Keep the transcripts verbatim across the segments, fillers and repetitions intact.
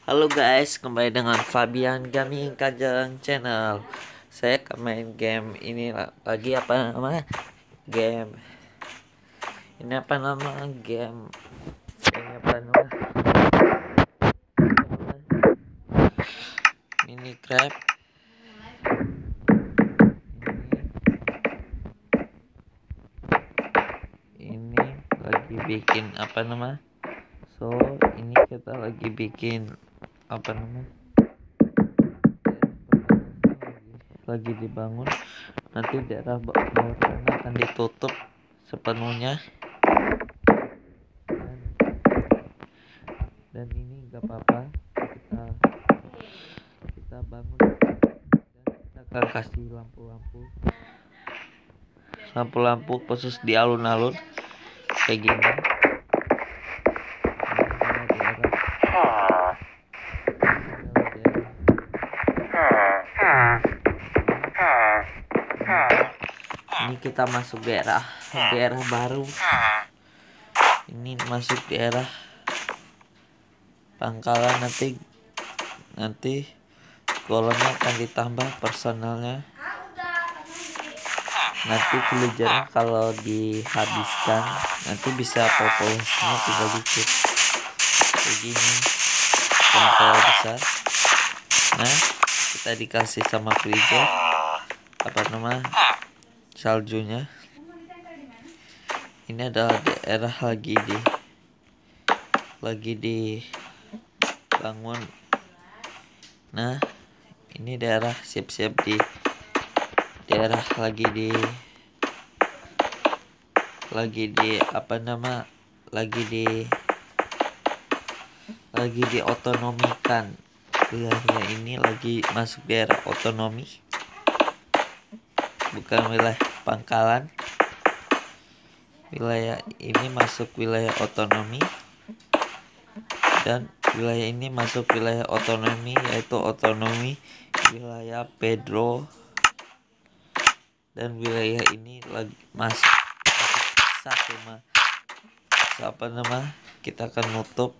Halo guys, kembali dengan Fabian Gaming Kajang Channel. Saya akan main game ini lagi apa namanya? Game ini apa nama game? Ini apa nama? Minecraft. Ini, ini lagi bikin apa nama? So ini kita lagi bikin apa namanya? Lagi dibangun, nanti daerah bawah tanah akan ditutup sepenuhnya, dan, dan ini gak apa-apa, kita kita bangun dan kita akan kasih lampu-lampu lampu-lampu khusus di alun-alun kayak gini. Ini kita masuk daerah daerah baru. Ini masuk daerah pangkalan, nanti nanti golongan akan ditambah personalnya. Nanti villager kalau dihabiskan nanti bisa populasinya tinggal dikit kayak gini, pangkal besar. Nah, kita dikasih sama villager apa nama saljunya. Ini adalah daerah lagi di lagi dibangun. Nah, ini daerah siap-siap di daerah lagi di lagi di apa nama lagi di lagi diotonomikan. Wilayah ini lagi masuk daerah otonomi, bukan wilayah pangkalan. Wilayah ini masuk wilayah otonomi, dan wilayah ini masuk wilayah otonomi, yaitu otonomi wilayah Pedro. Dan wilayah ini lagi masuk masuk satu mah apa nama kita akan nutup.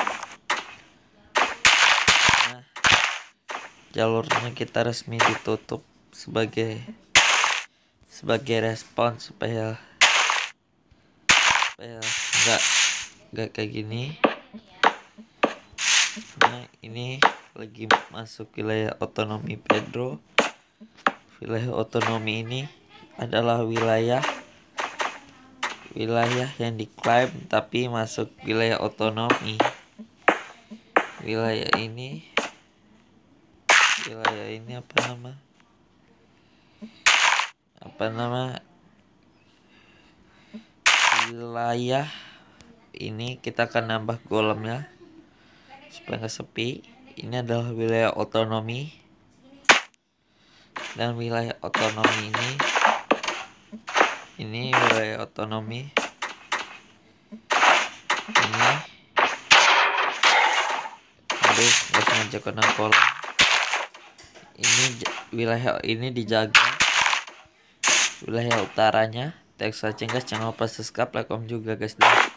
Nah, jalurnya kita resmi ditutup sebagai sebagai respon supaya supaya nggak nggak kayak gini. Nah, ini lagi masuk wilayah otonomi Pedro. Wilayah otonomi ini adalah wilayah wilayah yang diklaim tapi masuk wilayah otonomi. Wilayah ini wilayah ini apa nama apa nama wilayah ini kita akan nambah golemnya supaya nggak sepi. Ini adalah wilayah otonomi, dan wilayah otonomi ini ini wilayah otonomi ini aduh nggak sengaja kena kolom. Ini wilayah ini dijaga wilayah utaranya. Teks saja guys, jangan lupa subscribe, like, komen juga guys.